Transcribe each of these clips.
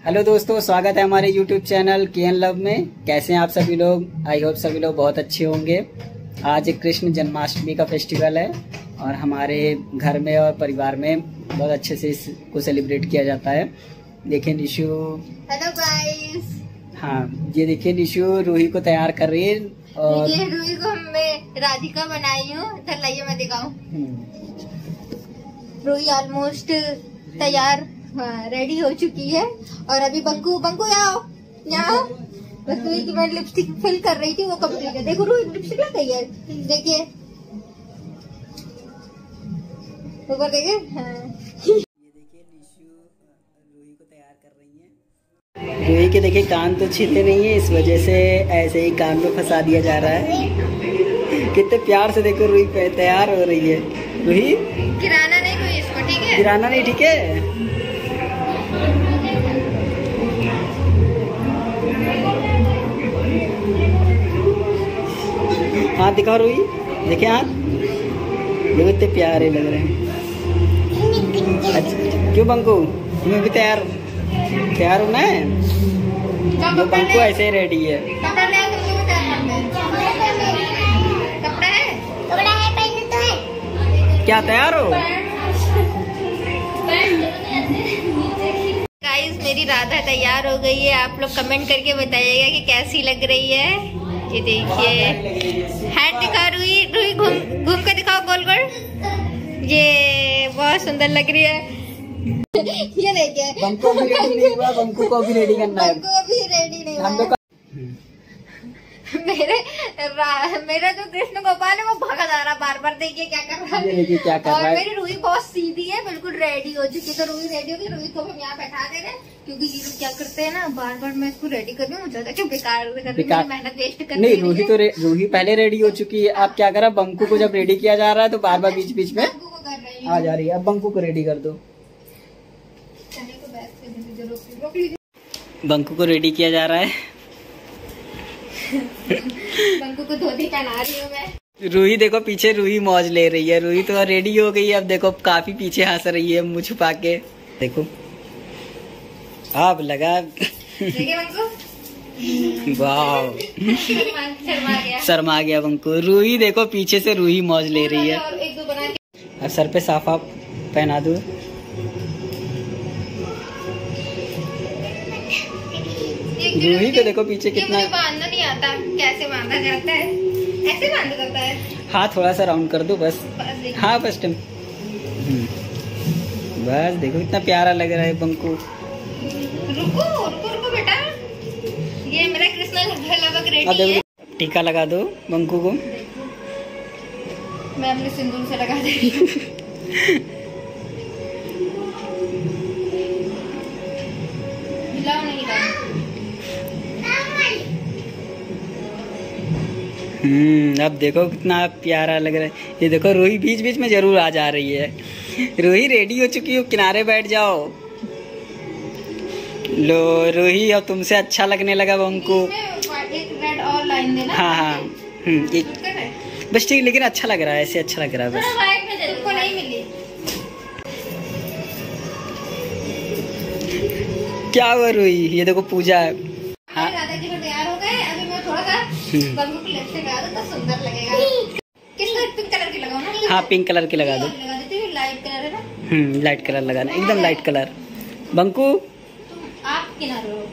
Hello दोस्तों, स्वागत है हमारे YouTube चैनल केएन लव में। कैसे हैं आप सभी लोग? आई होप सभी लोग बहुत अच्छे होंगे। आज कृष्ण जन्माष्टमी का फेस्टिवल है और हमारे घर में और परिवार में बहुत अच्छे से इसको सेलिब्रेट किया जाता है। देखिए निशु। Hello guys. हाँ, ये देखिए निशु रूही को तैयार कर रही है और ये रूही को मैं राधिका बनाई हूँ। इधर लाइए मैं दिखाऊं। रूही ऑलमोस्ट तैयार रेडी हो चुकी है और अभी बंकू आओ यहाँ। बस रूही की मैं लिपस्टिक फिल कर रही थी, वो कंप्लीट है। देखो रूही लिपस्टिक लग गई है, देखिए ऊपर देखिए। हाँ। ये देखिए निशु रूही को तैयार कर रही है। रूही के देखिए कान तो छिले नहीं है, इस वजह से ऐसे ही कान में फंसा दिया जा रहा है। कितने प्यार से देखो रूही तैयार हो रही है। रूही गिराना नहीं कोई इसको, ठीक है? गिराना नहीं, ठीक है? हाथ दिखाओ रूही, देखिए हाथ देखो इतने प्यारे लग रहे हैं। अच्छा क्यों बंकू, तुम्हें भी तैयार होना है? जो बंकू ऐसे ही रेडी है। कपड़ा है पहले तो है। क्या तैयार हो? गाइस मेरी राधा तैयार हो गई है। आप लोग कमेंट करके बताइएगा कि कैसी लग रही है। ये देखिए हैट दिखा रूही घूम के दिखाओ गोल गोल। ये बहुत सुंदर लग रही है। ये देखिए बंकू भी रेडी नहीं हुआ, बंकू को भी रेडी करना है। बंकू भी रेडी नहीं हुआ। मेरा जो कृष्ण गोपाल है वो भागा जा रहा बार बार। देखिए क्या कर रहा है। देखिए क्या कर रहा है। और मेरी रूही बहुत सीधी है, बिल्कुल रेडी हो चुकी है। तो रूही रेडी होगी, रूही को हम यहाँ बैठा दे रहे हैं क्योंकि ये लोग क्या करते हैं ना, बार बार मैं इसको रेडी कर रही हूँ, ज्यादा क्यों बेकार मेहनत वेस्ट कर। नहीं रूही पहले रेडी हो चुकी है। आप क्या करा, बंकू को जब रेडी किया जा रहा है तो बार बार बीच बीच में आ जा रही है। अब बंकू को रेडी कर दो। बंकू को रेडी किया जा रहा है। बंकू को धोती पहना रही हूँ मैं। रूही देखो पीछे, रूही मौज ले रही है। रूही तो रेडी हो गई है। अब देखो काफी पीछे हंस रही है मुंह छुपा के। देखो अब लगा। देखिए बंकू, वाह शर्मा गया बंकू। रूही देखो पीछे से रूही मौज ले रही है। और एक दो बना के अब सर पे साफा पहना दो। रूही को देखो पीछे कितना। मुझे बांधना नहीं आता, कैसे बांधा जाता है? ऐसे बांधा जाता है। हाँ थोड़ा सा राउंड कर दो बस। हाँ फर्स्ट टाइम। बस देखो कितना प्यारा लग रहा है बंकू। रुको बेटा, ये मेरा कृष्णा लगभग रेडी है। टीका लगा दो बंकू को। मैं अपने सिंदूर से लगा दे रही हूँ। हिलाओ नहीं हिलाओ। अब देखो कितना प्यारा लग रहा है। ये देखो रूही बीच बीच में जरूर आ जा रही है। रूही रेडी हो चुकी हो, किनारे बैठ जाओ। लो रूही, अब तुमसे अच्छा लगने लगा बंकू। एक रेड और लाइन देना। हाँ बस ठीक, लेकिन अच्छा लग रहा है, ऐसे अच्छा लग रहा है बस। व्हाइट में तुमको नहीं मिली। क्या हुआ रूही? ये देखो पूजा है। हाँ राधा जी तैयार हो गए। अभी मैं थोड़ा सा बंकू की लिपस्टिक लगा दूं तो सुंदर लगेगा। किस पिंक कलर की लगाऊं ना? हाँ पिंक कलर की लगा दो। लगा देती हूँ, लाइट कलर है ना। लाइट कलर लगाना, एकदम लाइट कलर। बंकू आप किनारे हो।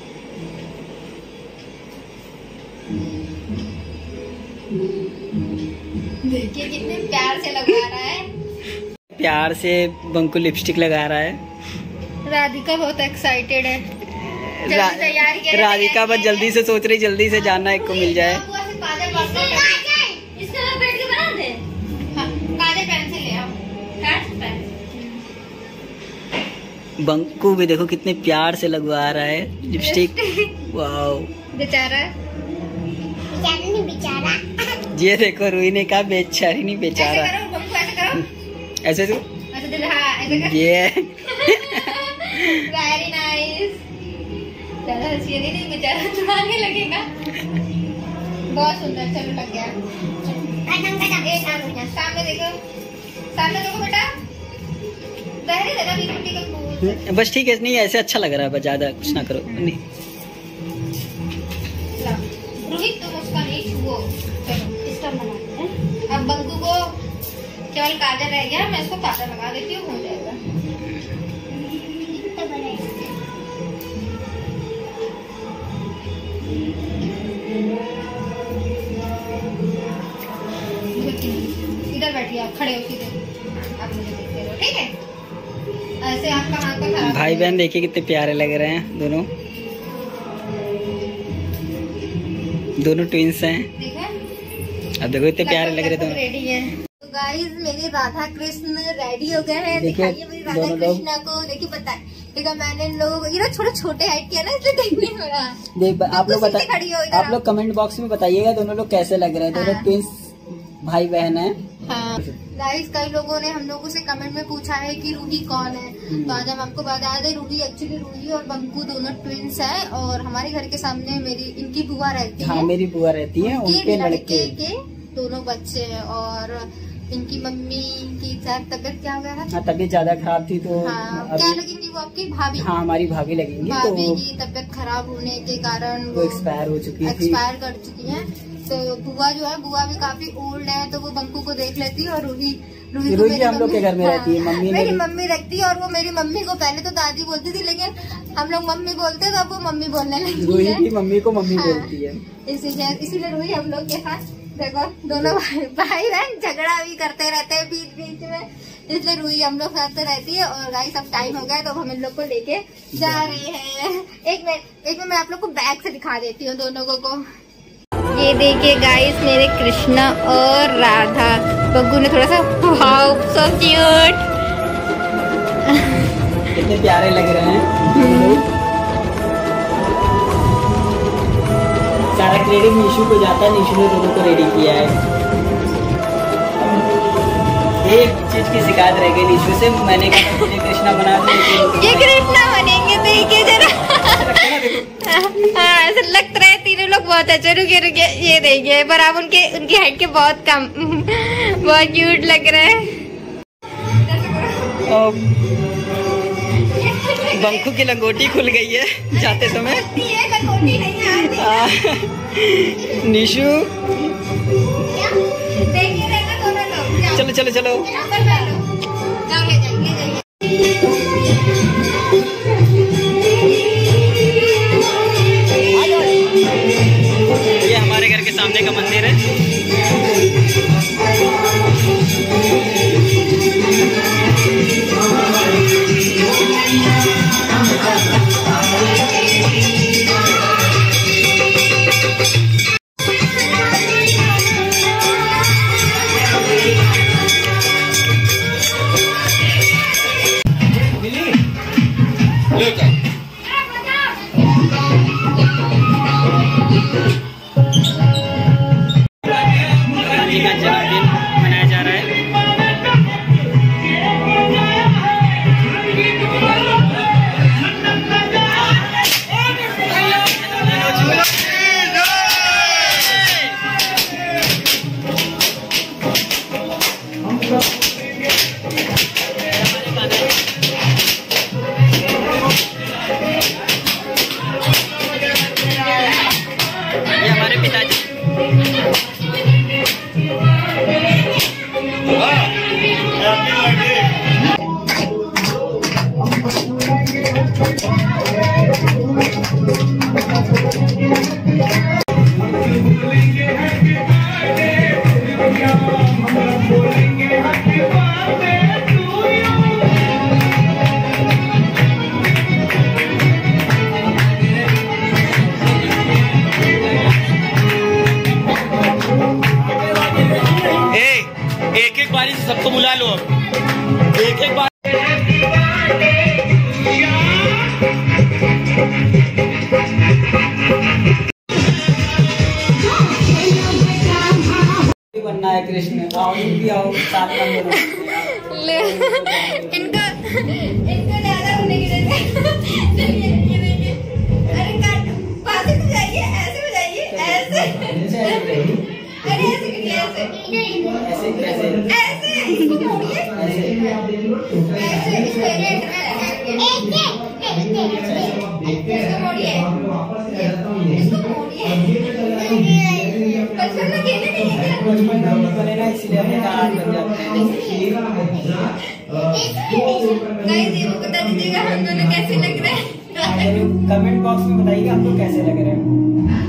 देखिए कितने प्यार से लगा रहा है। प्यार से बंकू लिपस्टिक लगा रहा है। राधिका बहुत एक्साइटेड है। राधिका बस जल्दी से सोच रही, जल्दी से जाना एक को मिल जाए। बंकू भी देखो कितने प्यार से लगवा रहा है लिपस्टिक। वाओ बेचारा। ये देखो रूही ने कहा बेचारी नहीं बेचारा। ऐसे ये वेरी नाइस। ज्यादा हंसी नहीं, बेचारा चुराने लगेगा। बहुत सुंदर, चलो लग गया। सामने देखो, सामने देखो बेटा। रहने देना, बीच मिट्टी का फूल। बस ठीक है, नहीं ऐसे अच्छा लग रहा है, बस ज्यादा कुछ ना करो। नहीं रोहित तुम उसका नहीं छुओ। चलो इस तरह बनाते हैं। अब बंकू को केवल काजल रह गया, मैं इसको काजल लगा देती हूँ, हो जाएगा। इधर बैठिए आप, खड़े हो सीधे, आप मुझे देखते रहो, ठीक है? ऐसे आपका हाथ का खराब। भाई बहन देखिए कितने प्यारे लग रहे हैं दोनों, दोनों ट्विंस हैं। अब देखो इतने प्यारे लग रहे दोनों। रेडी है तो गाइस, मेरे राधा कृष्ण रेडी हो गए हैं। दिखाइए मेरी राधा कृष्णा को। देखिए पता है, देखो मैंने लोग ये ना थोड़े छोटे हाइट किया ना, इसलिए देख नहीं हो रहा। देख आप लोग बता, आप लोग कमेंट बॉक्स में बताइएगा दोनों लोग कैसे लग रहे हैं। दोनों ट्विंस भाई बहन है। हाँ गाइस, कई लोगों ने हम लोगों से कमेंट में पूछा है कि रूही कौन है, तो आज हम आपको बता दें, रूही एक्चुअली रूही और बंकू दोनों ट्विंस हैं और हमारे घर के सामने इनकी बुआ रहती है। हाँ, मेरी बुआ रहती है, उनके लड़के के दोनों बच्चे हैं। और इनकी मम्मी की तबीयत क्या हो गया था? हाँ, तबीयत ज्यादा खराब थी तो क्या लगेंगी वो आपकी भाभी? हाँ, हमारी भाभी लगेंगी। भाभी की तबीयत खराब होने के कारण वो एक्सपायर हो चुकी थी, एक्सपायर कर चुकी है। तो बुआ जो है, बुआ भी काफी ओल्ड है, तो वो बंकू को देख लेती है। और रूही हम लोग के घर में रहती है। मम्मी मेरी मम्मी रखती है। और वो मेरी मम्मी को पहले तो दादी बोलती थी, लेकिन हम लोग मम्मी बोलते हैं तो अब वो मम्मी बोलने लगी है। रूही की मम्मी को मम्मी बोलती है। इसीलिए रूही हम लोग के साथ, देखो दोनों भाई बहन झगड़ा भी करते रहते हैं बीच बीच में, इसलिए रूही हम लोग साथ रहती है। और गाइस अब टाइम हो गया तो हम इन लोग को लेके जा रहे हैं। एक मिनट मैं आप लोग को बैक से दिखा देती हूँ दोनों को। ये देखिए गाइस, मेरे कृष्णा और राधा। बग्गू ने थोड़ा सा वाओ सो क्यूट, कितने प्यारे लग रहे हैं। सारा क्रेडिट निशु को जाता है, निशु ने दोनों को रेडी किया है। एक चीज की शिकायत रह गई निशु से, मैंने कहा मुझे कृष्णा बना दो। ये कृष्णा बनेंगे, देखिए जरा। हाँ, ऐसा लगता रहे तीनों लोग बहुत अच्छे। रुके ये देखिए, पर आप उनकी हाइट के बहुत कम, बहुत क्यूट लग रहे हैं। बंकू की लंगोटी खुल गई है जाते समय। निशु चलो चलो चलो। ये हमारे घर के सामने का मंदिर है। जन्मदिन मनाया जा रहा है। ये हमारे पिताजी। एक एक बारी से सबको बुला लो, अब एक एक बार। बनना है कृष्ण, आओ भी आओ साथ में। इनको ज्यादा होने की अरे पास तो जाइए, ऐसे हो जाइए, ऐसे अरे ऐसे करिए, ऐसे ऐसे इसको मोड़िए, ऐसे इसलिए अपने हाथ बन जाते हैं। बता दीजिएगा हम दोनों कैसे लग रहे हैं। कमेंट बॉक्स में बताइए आपको कैसे लग रहे हैं।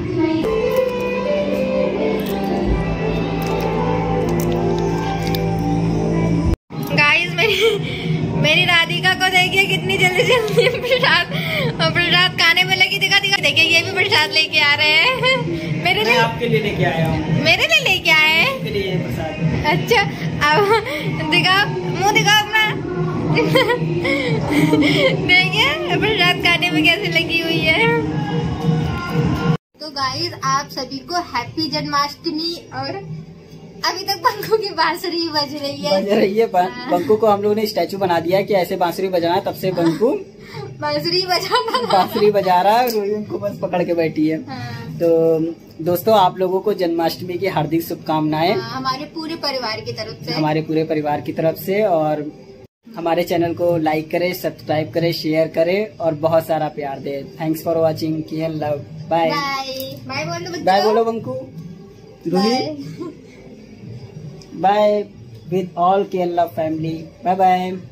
गाइस मेरी राधिका को देखिए कितनी जल्दी जल्दी प्रसाद खाने में लगी। दिखा देखिए ये भी प्रसाद लेके आ रहे हैं। मेरे लिए आपके लिए लेके आया हूँ। मेरे लिए लेके आए हैं। आपके लिए प्रसाद। अच्छा अब दिखाओ, मुंह दिखाओ अपना। देखिए प्रसाद खाने में कैसे लगी हुई है। तो गाइस आप सभी को हैप्पी जन्माष्टमी। और अभी तक बंकू की बांसुरी बज रही है। बंकू को हम लोगों ने स्टैचू बना दिया है कि ऐसे बांसुरी बजाना है, तब से बंकू बांसुरी बजा रहा है। रूही उनको बस पकड़ के बैठी है। तो दोस्तों आप लोगों को जन्माष्टमी की हार्दिक शुभकामनाएं हमारे पूरे परिवार की तरफ से। और हमारे चैनल को लाइक करें, सब्सक्राइब करें, शेयर करें और बहुत सारा प्यार दें। Thanks for watching. KN love. Bye bye बोलो Banku. Roohi bye with all KN love family. Bye bye.